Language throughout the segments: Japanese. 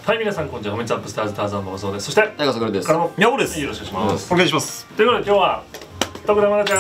はい、皆さんこんにちは。ホメチャップスターズターザンの放送です。そして大川です。 からもみやこです。 よろしくお願いします。 お願いします。 ということで今日は徳田愛菜ちゃん、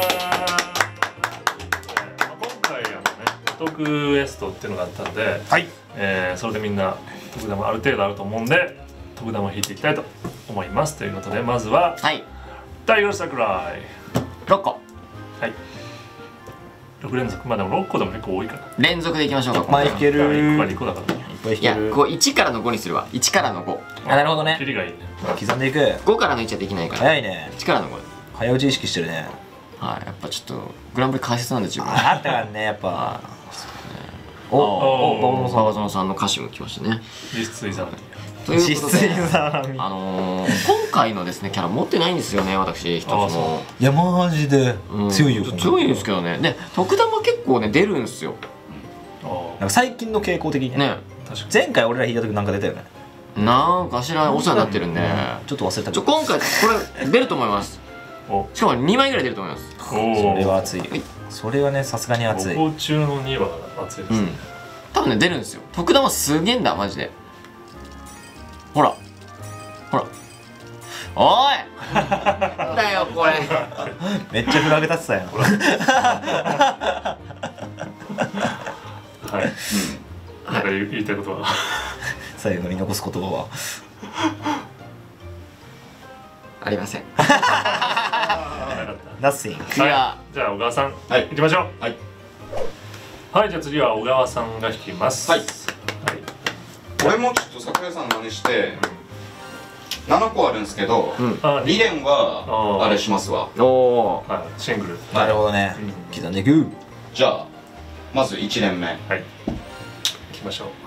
今回徳エストっていうのがあったんで、 はい。 それでみんな徳玉ある程度あると思うんで徳玉を引いていきたいと思います。ということでまずははい。 タイガー桜井、 6個。 はい、6連続。まあでも6個でも結構多いから連続でいきましょうか。 まあいける。 1個から2個だからいっぱい引いや、 ける。 こう1からの5にするわ。1からの5。 あ、なるほどねキ。リがいいね。 刻んでいく。 5からの1はできないから。 早いね。 1からの5。 早打ち意識してるね。 はい、やっぱちょっとグランプリ解説なんで自分。 あったからね、やっぱ。 おお、バボノさん。 ババゾノさんの歌詞も来ましたね。 実質イザーということで、 実さん。 今回のですねキャラ持ってないんですよね、私一つあそも。 いや、マジで強いよ。 強いんですけどね。で、特ダマ結構ね出るんですよ。 なんか最近の傾向的にね。 ね。 確かに前回俺ら引いた時なんか出たよね。 なんかしらお世話になってるんで。 ちょっと忘れたけど。 今回これ出ると思います。 おしかも2枚ぐらい出ると思います。 それは熱い。それはね、さすがに熱い。 5個中の2は熱いですね。 多分ね出るんですよ。特ダマすげえんだマジで。ほらほらおいなんだよこれ。 めっちゃフラグ立ってたよ。 はい。なんか言いたいことは最後に残す言葉は。 ありません。 Nothing。 クリア。 じゃあ小川さん、 はい行きましょう。 はい。 はい、じゃあ次は小川さんが引きます。 はいはい。 俺もちょっと桜井さんの真似して7個あるんですけど、 あ、 2連はあれしますわ。 おお。 はい、シングル。 なるほどね。刻んでいく。 じゃあまず1連目。 はい。行きましょう。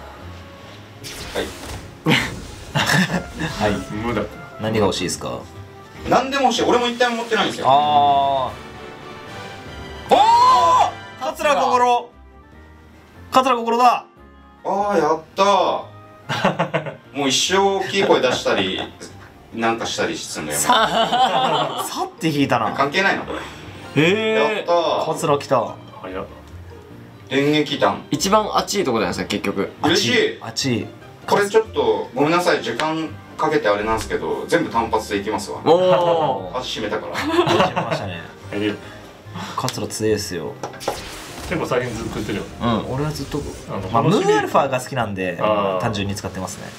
はい。 はい。 無だった。 何が欲しいですか。 何でも欲しい。俺も一体も持ってないんですよ。 ああ。おお。桂心。桂心だ。 ああ、やったー。もう一生大きい声出したりなんかしたりするのよ。 さって引いたな。 関係ないなこれ。 へやったー。 桂来た。 早っ。 電撃弾。 一番熱いとこじゃないですか結局。 嬉しい。 あっち。 これちょっとごめんなさい、時間かけてあれなんですけど全部単発でいきますわ。 おお。 足閉めたから。 始めましたね。桂強いですよ。 結構最近ずっと言ってるよ。 うん。俺はずっとまあムーアルファが好きなんで単純に使ってますね。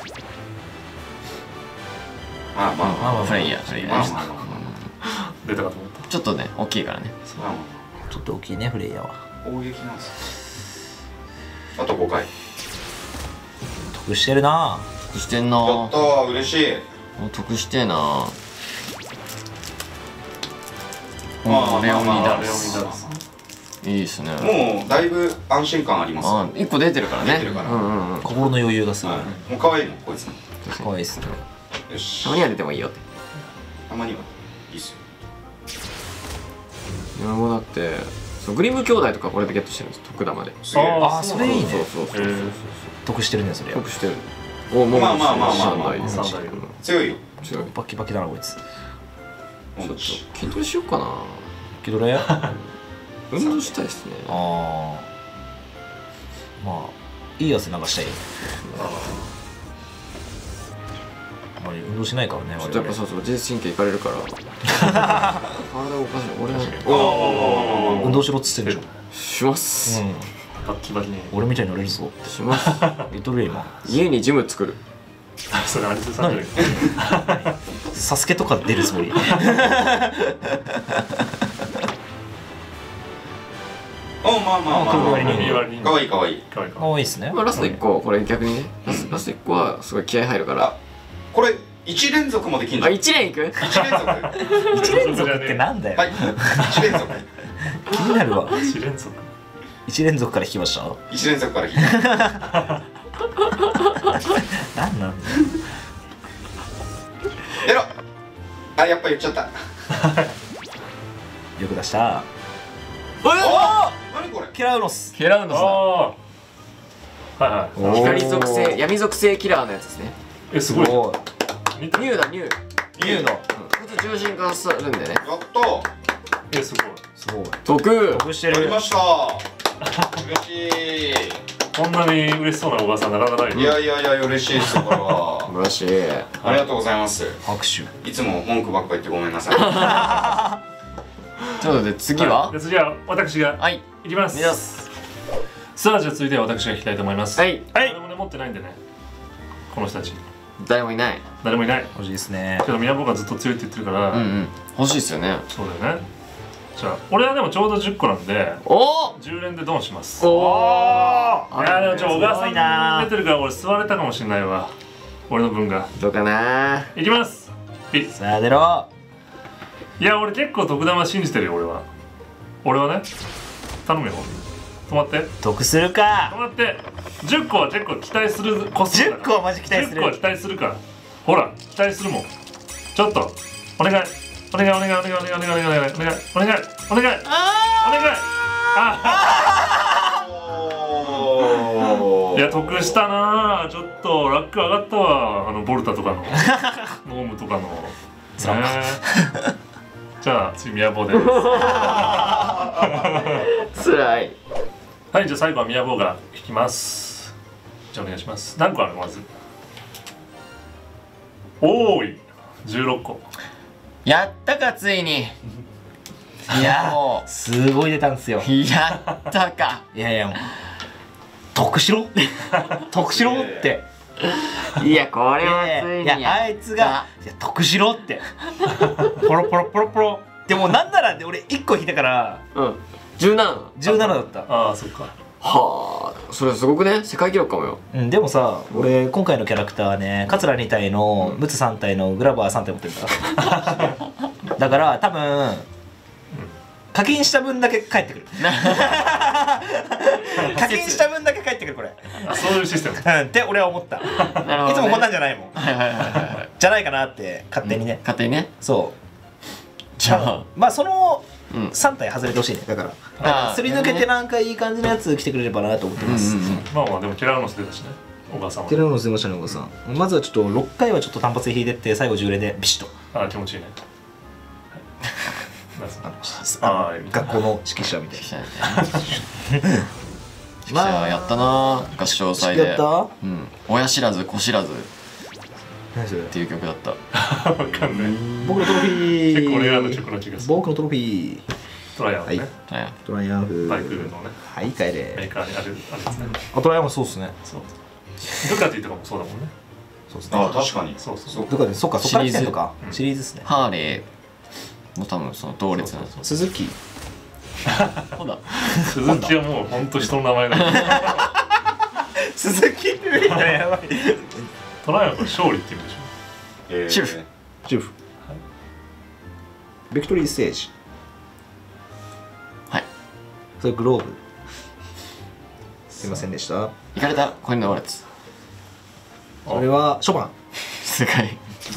まあまあまあまあフレイヤーフレイヤー。 まあまあま出たかと思った。 ちょっとね大きいからね。 あまあちょっと大きいねフレイヤーは。 攻撃なんですよ。あと5回。 得してるな。 得してんなやったー、嬉しい。 得してえな。 まあレオニダレオニダルスス。 いいですね。 もうだいぶ安心感あります。 あ、1個出てるからね。 出てるから心の余裕がすごい。 もう可愛いもんこいつ。 可愛いっすね。 よし。 たまには出てもいいよって。 たまにはいいっすよ。 いやもうだってそうグリム兄弟とかこれでゲットしてるんです。特ダマで。 すげえ。 あ、それいいね。 そうそうそう。 得してるねそれは。 得してる。お、もうまあまあまあまあまあ三台です三台強いよ。 強い。 バキバキだなこいつ。 ちょっと筋トレしようかな。 気取れ。 運動したいですね。 ああ。まあいい汗流したい。あまり運動しないからね。 ちょっとやっぱそうそう自律神経いかれるから体動かし俺運動しろっつってんでしょ。 しますバッキバキに。 俺みたいに乗れるぞ。 します言っとるよ今。 家にジム作る。 それあれでさんじゃない。 サスケとか出るつもり。 お、まあまあまあまあ。 右割りに。 可愛い可愛い。 可愛いか。 可愛いっすね。 まあラスト1個これ逆にねラスト1個はすごい気合入るからあ、これ1連続もできんじあゃん。 1連いく 1連続。 一連続ってなんだよ。 はい。1連続。 気になるわ。 一連続。 一連続から引きました。 1連続から引いた。 なんなんだよ。 やろ。あ、やっぱ言っちゃった。 よく出した。 おお。何これ。 ケラウロス。 ケラウノああ。はいはい。 光属性闇属性キラーのやつですね。 え、すごい。 お見た。 ニューだニュー。 ニューの。 普通重心化するんでね。 やったー。 え、すごい。 すごい。 得。 得してる。 やりました。嬉しい。 こんなに嬉しそうな小川さんなかなかないよ。 いやいやいや嬉しいですよこれは。 素晴らしい。 ありがとうございます。 拍手。 いつも文句ばっか言ってごめんなさい。 ということで次はで次は私がはいいきます。 見ますさあじゃあ続いては私が引きたいと思います。 はい誰もね持ってないんでね。この人たち誰もいない。 誰もいない。 欲しいですね。 けど宮本がずっと強いって言ってるから、 うんうん欲しいですよね。 そうだよね。じゃあ俺はでもちょうど10個なんでおお 10連でドンします。 おいおやでも小川すごいさなん出てるから俺座れたかもしれないわ。俺の分が。 どうかないきます。 さあ出ろ。 いや俺結構徳玉信じてるよ俺はね頼むよ。止まって得するか止。まって10個は結構期待する個数だから 10個はマジ期待する 10個は期待するからほら期待するもんちょっとお願いお願いお願いお願いお願いお願いお願いお願いお願いお願いあいや得したなあちょっとラック上がったわボルタとかのノームとかのじゃあ次宮坊ですつらい。 はい、じゃあ最後は宮坊が引きます。じゃあお願いします。何個あるまず。おーい、16個。 やったかついに。いやもすごい出たんですよ。 うやったか。 いやいやもう得しろ得しろって。 いやこれはついにいやあいつがいや得しろってポロポロポロポロでもなんなら俺1個引いたからうん17 17だった。 ああ、そっか。 はあそれすごくね世界記録かもよ。 うん、でもさ俺今回のキャラクターはね桂2体のムツ3体のグラバー3体持ってるからだから多分課金した分だけ返ってくる課金した分だけ返ってくるこれあ、そういうシステム。 って俺は思った。 なるほどねいつもこんなんじゃないもんはいはいはいはいじゃないかなって勝手にね、 勝手にね。 そうじゃあまあそのうん 3体外れてほしいねだからあーすり抜けてなんかいい感じのやつ来てくれればなと思ってます。 まあまあ、でもティラノス出たしね。小川さんはテ。レノス出ましたね、お母さん。まずはちょっと6回はちょっと単発で引いてって最後10連でビシッとああ、気持ちいいね。なんすかああー学校の指揮者みたいまあやったな合唱な。 祭でやったうん親知らず子知らずっ何それていう曲だった。 わかんない。 僕のトロフィー結構レアな曲の気がする。 僕のトロフィートライアンね。 はいトライアンフバイクのね、 はい帰メれーカーにあるあれですね。 あトライアンフそうっすねそう。ルカティとかもそうだもんね。 そうっすねあ確かに。 そうそう。 どこでそっかそっから来てんのかシリーズシリーズっすねハーレーも多分その同列なんですよ。 鈴木そうだ鈴木はもう本当人の名前だ。 鈴木って言ったらやばいトライアンフ勝利って言うんでしょ。 シルフシュフビクトリーステージはいそれグローブすいませんでした行かれたコインのオレツそれはショパンすごい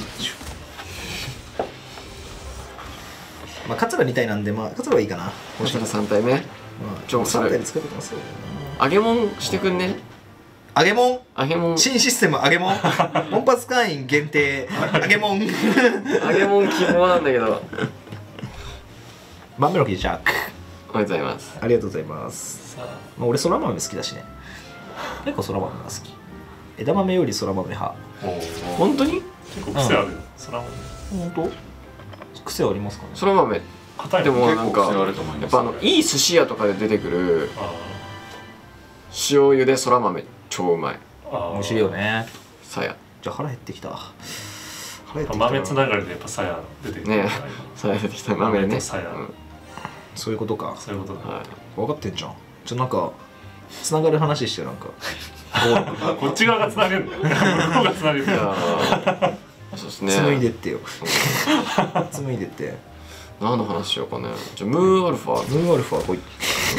まあ桂2体なんでまあ桂はいいかなこちら3体目まあ3 ちょそれ体で使うこともそうだ揚げ物してくんねな揚げ物揚げ物新システム揚げ物モンパス会員限定揚げ物揚げ物希望なんだけどバンメロキージャックおめでとうございますありがとうございますさあ、 まあ俺そら豆好きだしね結構そら豆が好き枝豆よりそら豆派おお。 本当に結構癖あるよ。そらも本当癖ありますかねそら豆硬いの。 でもなんか結構癖あると思いますやっぱいい寿司屋とかで出てくるあ塩茹でそら豆超うまいあ。 美味しいよねさやじゃあ腹減ってきた腹減ってきた豆つながりでやっぱさや出てくる。 ねさや出てきた豆ね豆とさやうんそういうことかそういうことだ。 はい分かってんじゃんなんかつながる話してなんかこっち側がつなげるんだよ。向こうがつなげるんだいやよ。 ーそうですね紡いでってよ紡いでって何の話しようかねじゃあムーアルファムーンアルファ来い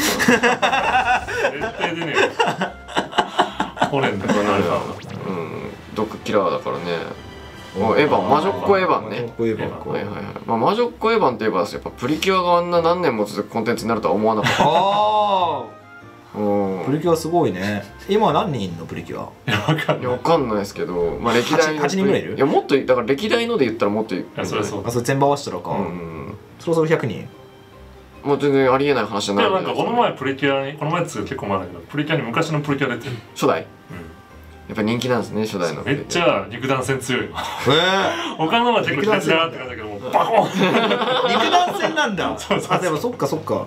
絶対出ねえよ。来ねえんだよ。アルファはうんドッグキラーだからねもうエヴァン魔女っ子エヴァンねこういえばこうはいはいはいまあ魔女っ子エヴァンといえばやっぱプリキュアがあんな何年も続くコンテンツになるとは思わなかったあうんあプリキュアすごいね今何人いんのプリキュアいや、わかんない。 いやわかんないですけどまあ歴代の 8人ぐらいいるいやもっとだから歴代ので言ったらもっといるいや、それはそうあそれ全部合わせたらか、 うんそろそろ100人もう全然ありえない話じゃないでもなんかこの前プリキュアにこの前っつう結構前だけどプリキュアに昔のプリキュア出てる、 初代やっぱ人気なんですね、初代の。 めっちゃ肉弾戦強いよえ他のは結構キラキラって感じだけどもうバコン肉弾戦なんだ。 そうそうそうあ、でもそっかそっか。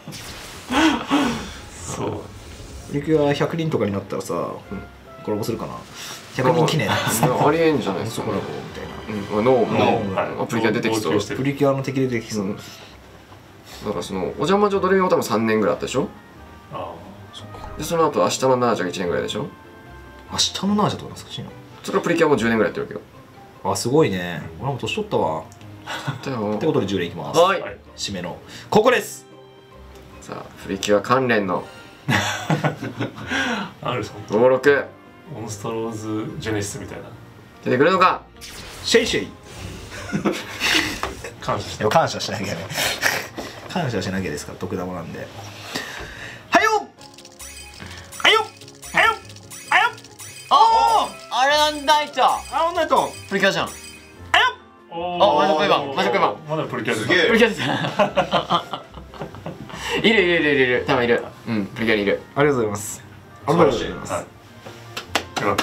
そうプリキュア100人とかになったらさ、コラボするかな。100人記念ありえんじゃないですか。 コラボみたいな。 ノーはいもプリキュア出てきそう。 同居してるプリキュアの敵出てきそう。 だからそのお邪魔女ドレミも多分3年ぐらいあったでしょ。 あでその後明日のナージャが1年ぐらいでしょ。 明日のナージャとか懐かしいな。 それからプリキュアも10年ぐらいやってるわけよ。 あ、すごいね。俺も年取ったわ。 だよってことで10連いきます。 はいあ、はい締めのここです。 さあプリキュア関連のあるその登録モンストローズジェネシスみたいな出てくるのか。 シェイシェイ。 感謝してでも感謝しなきゃね。感謝しなきゃですから徳玉なんで。はよ。はよ。はよ。はよ。 あれなんだいちゃあ、女と。 プリキュアじゃん。 おあマジックエヴァンマジックエヴァンまだプリキュアすげえプリキュアですいる多分いる。うんプリキュアにいる。 ありがとうございます。ありがとうございます。 はいよか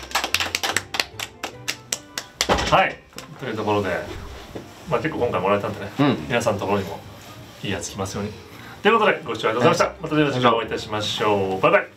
ったはいというところでまあ結構今回もらえたんでね、 うん皆さんのところにもいいやつ来ますようにということでご視聴ありがとうございました。また次の時間お会いいたしましょう。バイバイ。